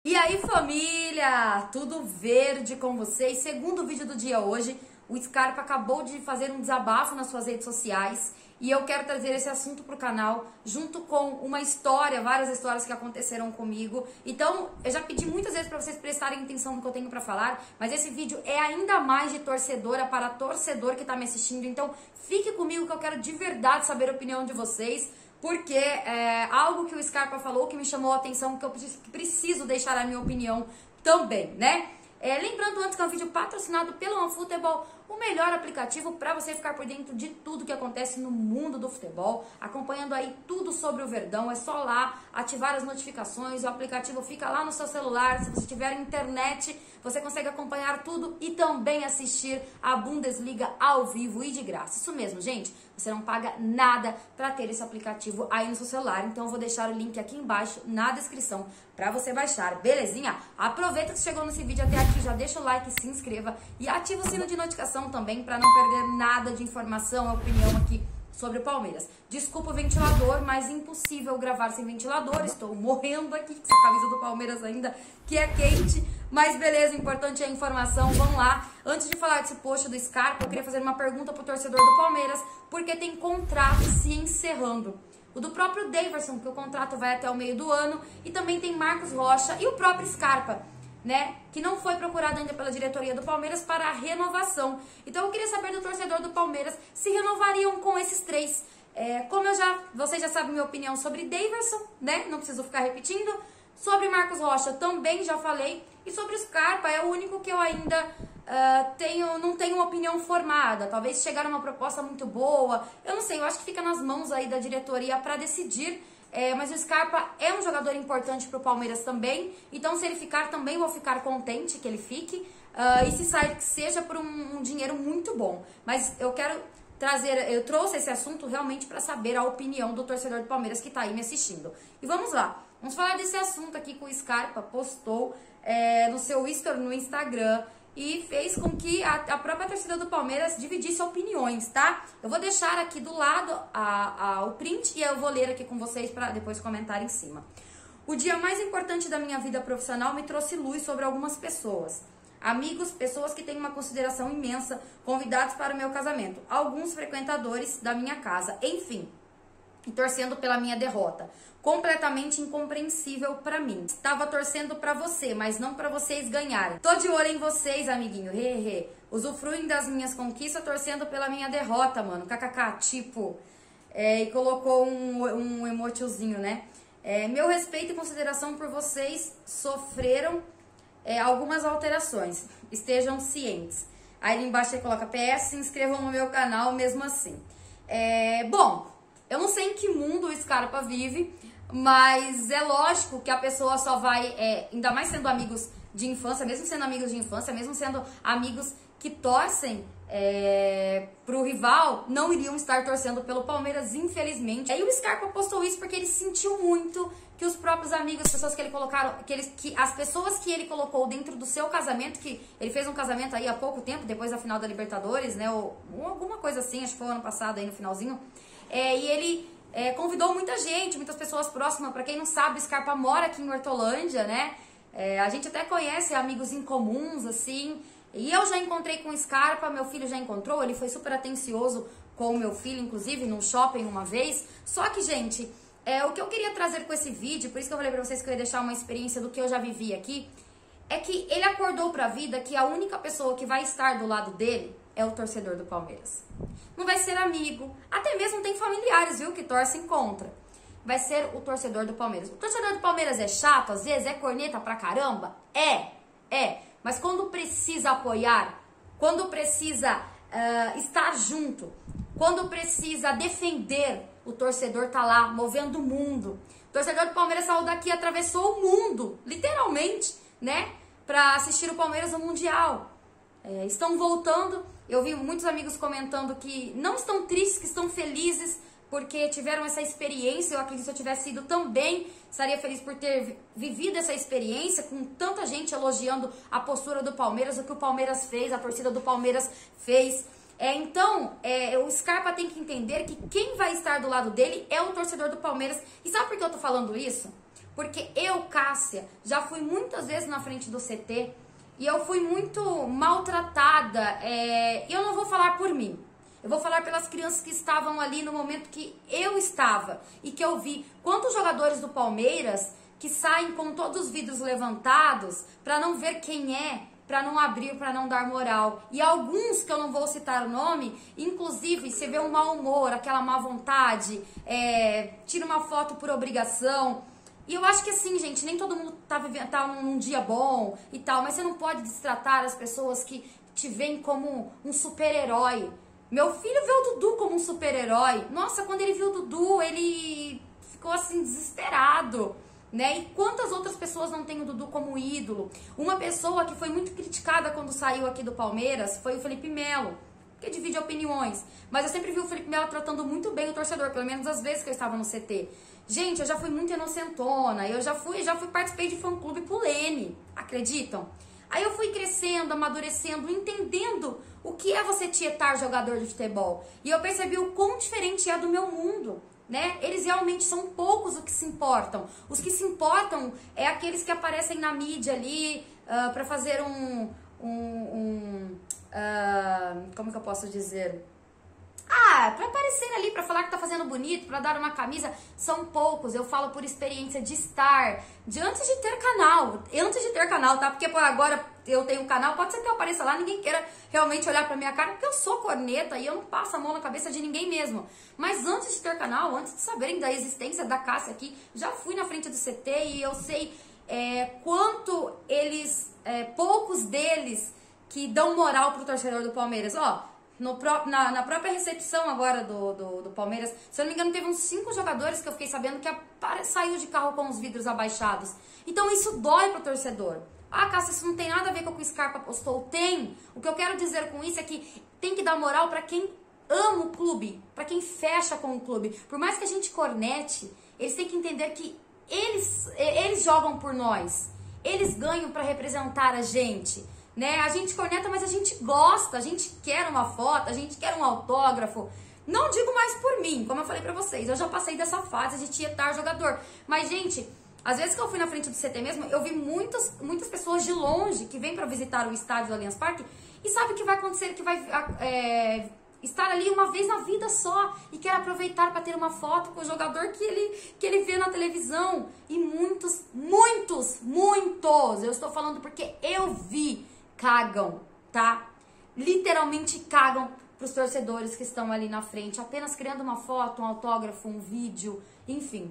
E aí, família, tudo verde com vocês? Segundo vídeo do dia hoje, o Scarpa acabou de fazer um desabafo nas suas redes sociais e eu quero trazer esse assunto pro canal junto com uma história, várias histórias que aconteceram comigo. Então, eu já pedi muitas vezes para vocês prestarem atenção no que eu tenho para falar, mas esse vídeo é ainda mais de torcedora para torcedor que tá me assistindo. Então, fique comigo que eu quero de verdade saber a opinião de vocês. Porque é algo que o Scarpa falou que me chamou a atenção, que eu preciso deixar a minha opinião também, né? Lembrando antes que é um vídeo patrocinado pelo OneFootball, o melhor aplicativo para você ficar por dentro de tudo que acontece no mundo do futebol, acompanhando aí tudo sobre o Verdão. É só lá ativar as notificações, o aplicativo fica lá no seu celular. Se você tiver internet, você consegue acompanhar tudo e também assistir a Bundesliga ao vivo e de graça. Isso mesmo, gente, você não paga nada para ter esse aplicativo aí no seu celular. Então eu vou deixar o link aqui embaixo na descrição para você baixar, belezinha? Aproveita que chegou nesse vídeo até aqui, já deixa o like, se inscreva e ativa o sino de notificação também para não perder nada de informação, opinião aqui sobre o Palmeiras. Desculpa o ventilador, mas impossível gravar sem ventilador. Estou morrendo aqui com essa camisa do Palmeiras ainda, que é quente. Mas beleza, o importante é a informação. Vamos lá. Antes de falar desse post do Scarpa, eu queria fazer uma pergunta pro torcedor do Palmeiras, porque tem contrato se encerrando. O do próprio Daverson, que o contrato vai até o meio do ano, e também tem Marcos Rocha e o próprio Scarpa, né, que não foi procurado ainda pela diretoria do Palmeiras para a renovação. Então eu queria saber do torcedor do Palmeiras se renovariam com esses três. Vocês já sabem minha opinião sobre Daverson, né, não preciso ficar repetindo. Sobre Marcos Rocha também já falei. E sobre o Scarpa é o único que eu ainda não tenho uma opinião formada. Talvez chegar uma proposta muito boa, eu não sei, eu acho que fica nas mãos aí da diretoria para decidir. Mas o Scarpa é um jogador importante para o Palmeiras também, então se ele ficar também vou ficar contente que ele fique, e se sair que seja por um dinheiro muito bom. Mas eu trouxe esse assunto realmente para saber a opinião do torcedor do Palmeiras que está aí me assistindo. E vamos lá, vamos falar desse assunto aqui que o Scarpa postou no seu story no Instagram, e fez com que a própria torcida do Palmeiras dividisse opiniões, tá? Eu vou deixar aqui do lado o print e eu vou ler aqui com vocês para depois comentar em cima. O dia mais importante da minha vida profissional me trouxe luz sobre algumas pessoas. Amigos, pessoas que têm uma consideração imensa, convidados para o meu casamento, alguns frequentadores da minha casa, enfim, e torcendo pela minha derrota. Completamente incompreensível pra mim. Estava torcendo pra você, mas não pra vocês ganharem. Tô de olho em vocês, amiguinho. Usufruem das minhas conquistas torcendo pela minha derrota, mano. KKK, tipo. E colocou um emotizinho, né? Meu respeito e consideração por vocês sofreram algumas alterações. Estejam cientes. Aí embaixo ele coloca PS, se inscrevam no meu canal mesmo assim. Bom, eu não sei em que mundo o Scarpa vive, mas é lógico que a pessoa só vai, ainda mais sendo amigos de infância, mesmo sendo amigos de infância, mesmo sendo amigos que torcem pro rival, não iriam estar torcendo pelo Palmeiras, infelizmente. Aí o Scarpa postou isso porque ele sentiu muito que os próprios amigos, as pessoas que ele colocaram, as pessoas que ele colocou dentro do seu casamento, que ele fez um casamento aí há pouco tempo, depois da final da Libertadores, né, ou alguma coisa assim, acho que foi ano passado aí no finalzinho, e ele convidou muita gente, muitas pessoas próximas. Pra quem não sabe, o Scarpa mora aqui em Hortolândia, né? A gente até conhece amigos em comuns, assim. E eu já encontrei com o Scarpa, meu filho já encontrou, ele foi super atencioso com o meu filho, inclusive, num shopping uma vez. Só que, gente, o que eu queria trazer com esse vídeo, por isso que eu falei pra vocês que eu ia deixar uma experiência do que eu já vivi aqui, é que ele acordou pra vida que a única pessoa que vai estar do lado dele é o torcedor do Palmeiras. Não vai ser amigo, até mesmo tem familiares, viu, que torcem contra. Vai ser o torcedor do Palmeiras. O torcedor do Palmeiras é chato, às vezes é corneta pra caramba? Mas quando precisa apoiar, quando precisa estar junto, quando precisa defender, o torcedor tá lá, movendo o mundo. O torcedor do Palmeiras saiu daqui, atravessou o mundo, literalmente, né, pra assistir o Palmeiras no Mundial. Estão voltando. Eu vi muitos amigos comentando que não estão tristes, que estão felizes porque tiveram essa experiência. Eu acredito que se eu tivesse ido também, estaria feliz por ter vivido essa experiência, com tanta gente elogiando a postura do Palmeiras, o que o Palmeiras fez, a torcida do Palmeiras fez. O Scarpa tem que entender que quem vai estar do lado dele é o torcedor do Palmeiras. E sabe por que eu tô falando isso? Porque eu, Cássia, já fui muitas vezes na frente do CT e eu fui muito maltratada. Eu não vou falar por mim. Eu vou falar pelas crianças que estavam ali no momento que eu estava e que eu vi. Quantos jogadores do Palmeiras que saem com todos os vidros levantados para não ver quem é, para não abrir, para não dar moral. E alguns, que eu não vou citar o nome, inclusive você vê um mau humor, aquela má vontade, tira uma foto por obrigação. E eu acho que assim, gente, nem todo mundo tá num dia bom e tal, mas você não pode destratar as pessoas que te veem como um super-herói. Meu filho vê o Dudu como um super-herói. Nossa, quando ele viu o Dudu, ele ficou assim, desesperado, né? E quantas outras pessoas não têm o Dudu como ídolo? Uma pessoa que foi muito criticada quando saiu aqui do Palmeiras foi o Felipe Melo, que divide opiniões. Mas eu sempre vi o Felipe Melo tratando muito bem o torcedor, pelo menos as vezes que eu estava no CT. Gente, eu já fui muito inocentona, eu já participei de fã-clube pro Lene, acreditam? Aí eu fui crescendo, amadurecendo, entendendo o que é você tietar jogador de futebol. E eu percebi o quão diferente é do meu mundo, né? Eles realmente são poucos os que se importam. Os que se importam é aqueles que aparecem na mídia ali para fazer como que eu posso dizer? Pra aparecer ali, pra falar que tá fazendo bonito, pra dar uma camisa, são poucos. Eu falo por experiência de estar, antes de ter canal, tá? Porque agora eu tenho um canal, pode ser que eu apareça lá, ninguém queira realmente olhar pra minha cara, porque eu sou corneta e eu não passo a mão na cabeça de ninguém mesmo. Mas antes de ter canal, antes de saberem da existência da Cássia aqui, já fui na frente do CT e eu sei quanto eles, poucos deles que dão moral pro torcedor do Palmeiras. Na própria recepção agora do Palmeiras, se eu não me engano, teve uns 5 jogadores que eu fiquei sabendo que saiu de carro com os vidros abaixados. Então isso dói pro torcedor. Cássia, isso não tem nada a ver com o que o Scarpa postou. Tem. O que eu quero dizer com isso é que tem que dar moral pra quem ama o clube, pra quem fecha com o clube. Por mais que a gente cornete, eles têm que entender que eles jogam por nós. Eles ganham pra representar a gente. Né? A gente corneta, mas a gente gosta, a gente quer uma foto, a gente quer um autógrafo. Não digo mais por mim, como eu falei pra vocês, eu já passei dessa fase de tietar jogador. Mas, gente, às vezes que eu fui na frente do CT mesmo, eu vi muitas pessoas de longe que vêm pra visitar o estádio do Allianz Parque e sabe o que vai acontecer, que vai estar ali uma vez na vida só e quer aproveitar para ter uma foto com o jogador que ele vê na televisão. E muitos, eu estou falando porque eu vi, cagam, tá? Literalmente cagam pros torcedores que estão ali na frente, apenas criando uma foto, um autógrafo, um vídeo, enfim.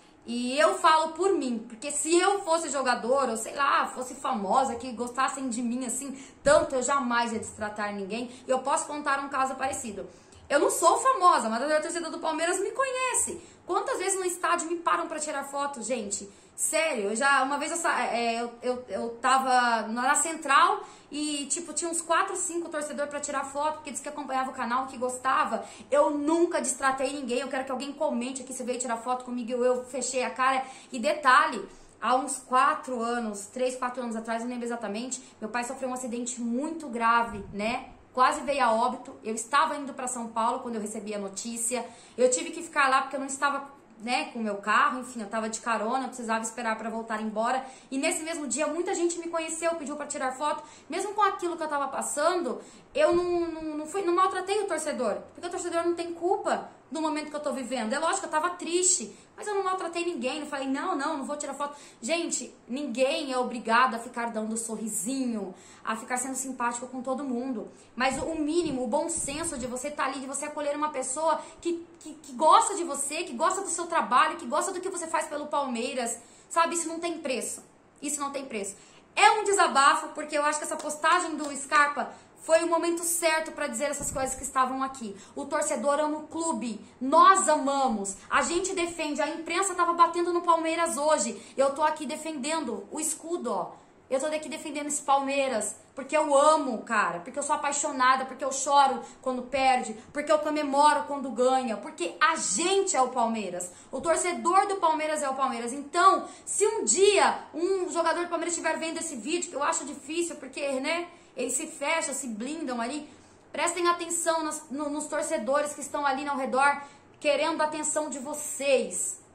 E eu falo por mim, porque se eu fosse jogador, ou sei lá, fosse famosa, que gostassem de mim assim, tanto, eu jamais ia destratar ninguém. E eu posso contar um caso parecido. Eu não sou famosa, mas a torcida do Palmeiras me conhece. Quantas vezes no estádio me param pra tirar foto, gente? Sério, uma vez eu tava na Central e, tipo, tinha uns 4, 5 torcedores pra tirar foto, porque disse que acompanhava o canal, que gostava. Eu nunca destratei ninguém, eu quero que alguém comente aqui se veio tirar foto comigo, eu fechei a cara. E detalhe, há uns 3, 4 anos atrás, não lembro exatamente, meu pai sofreu um acidente muito grave, né? Quase veio a óbito. Eu estava indo para São Paulo quando eu recebi a notícia. Eu tive que ficar lá porque eu não estava, né, com o meu carro, enfim, eu estava de carona, eu precisava esperar para voltar embora. E nesse mesmo dia, muita gente me conheceu, pediu para tirar foto. Mesmo com aquilo que eu estava passando, eu não maltratei o torcedor, porque o torcedor não tem culpa no momento que eu tô vivendo. É lógico, eu tava triste, mas eu não maltratei ninguém, não falei, não vou tirar foto. Gente, ninguém é obrigado a ficar dando sorrisinho, a ficar sendo simpático com todo mundo. Mas o mínimo, o bom senso de você estar ali, de você acolher uma pessoa que gosta de você, que gosta do seu trabalho, que gosta do que você faz pelo Palmeiras, sabe? Isso não tem preço. Isso não tem preço. É um desabafo, porque eu acho que essa postagem do Scarpa foi o momento certo para dizer essas coisas que estavam aqui. O torcedor ama o clube, nós amamos, a gente defende, a imprensa tava batendo no Palmeiras hoje, eu tô aqui defendendo o escudo, ó. Eu tô aqui defendendo esse Palmeiras, porque eu amo, cara, porque eu sou apaixonada, porque eu choro quando perde, porque eu comemoro quando ganha, porque a gente é o Palmeiras, o torcedor do Palmeiras é o Palmeiras. Então, se um dia um jogador do Palmeiras estiver vendo esse vídeo, que eu acho difícil, porque, né, eles se fecham, se blindam ali, prestem atenção nos torcedores que estão ali ao redor, querendo a atenção de vocês.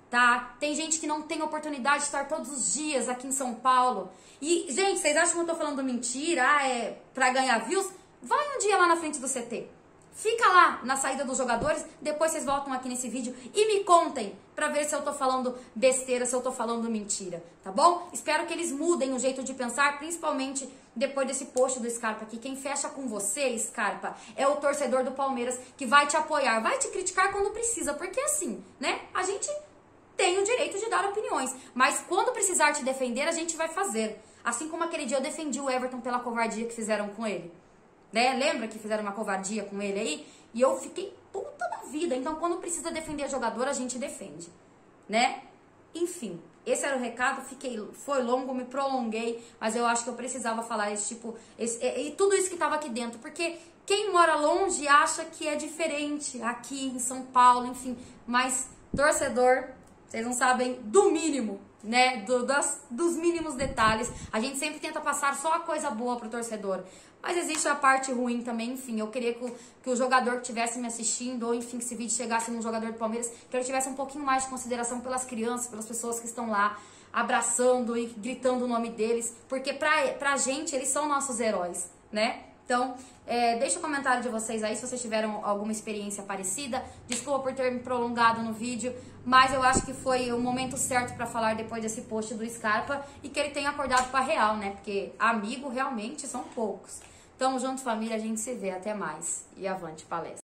tá? Tem gente que não tem oportunidade de estar todos os dias aqui em São Paulo. E, gente, vocês acham que eu tô falando mentira? É pra ganhar views? Vai um dia lá na frente do CT. Fica lá na saída dos jogadores, depois vocês voltam aqui nesse vídeo e me contem pra ver se eu tô falando besteira, se eu tô falando mentira, tá bom? Espero que eles mudem o jeito de pensar, principalmente depois desse post do Scarpa aqui. Quem fecha com você, Scarpa, é o torcedor do Palmeiras que vai te apoiar, vai te criticar quando precisa, porque assim, né, a gente tem o direito de dar opiniões, mas quando precisar te defender, a gente vai fazer. Assim como aquele dia eu defendi o Everton pela covardia que fizeram com ele. Né? Lembra que fizeram uma covardia com ele aí? E eu fiquei puta da vida. Então, quando precisa defender jogador, a gente defende, né? Enfim, esse era o recado. Foi longo, me prolonguei, mas eu acho que eu precisava falar e tudo isso que tava aqui dentro, porque quem mora longe acha que é diferente aqui em São Paulo, enfim. Mas torcedor, vocês não sabem do mínimo, né? Dos mínimos detalhes. A gente sempre tenta passar só a coisa boa pro torcedor. Mas existe a parte ruim também, enfim. Eu queria que o jogador que estivesse me assistindo, ou enfim, que esse vídeo chegasse num jogador do Palmeiras, que ele tivesse um pouquinho mais de consideração pelas crianças, pelas pessoas que estão lá, abraçando e gritando o nome deles. Porque pra gente, eles são nossos heróis, né? Então, deixa o comentário de vocês aí, se vocês tiveram alguma experiência parecida. Desculpa por ter me prolongado no vídeo, mas eu acho que foi o momento certo pra falar depois desse post do Scarpa e que ele tenha acordado pra real, né? Porque amigo realmente são poucos. Tamo junto, família, a gente se vê. Até mais. E avante palestra.